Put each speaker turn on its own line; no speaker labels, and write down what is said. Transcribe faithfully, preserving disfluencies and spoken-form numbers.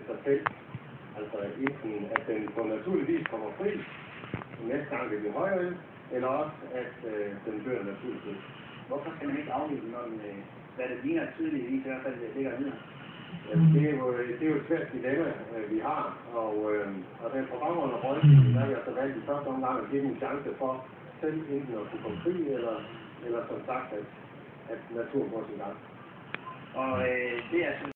sig selv. Altså enten at den på naturlig vis kommer fri, næste gang det bliver højere, eller også at øh, den dør naturligt.
Hvorfor kan man ikke aflive, når den, øh, hvad det ligner tydeligt i hvert fald, det ligger ned?
Jamen, det er jo, det er jo et svært dilemma, øh, vi har, og, øh, og den på baggrund af røgten, der er jeg så valgt i første omgang at give dem en chance for selv enten at kunne komme fri, eller, eller som sagt, at, at naturen går sin gang.
Og øh, det er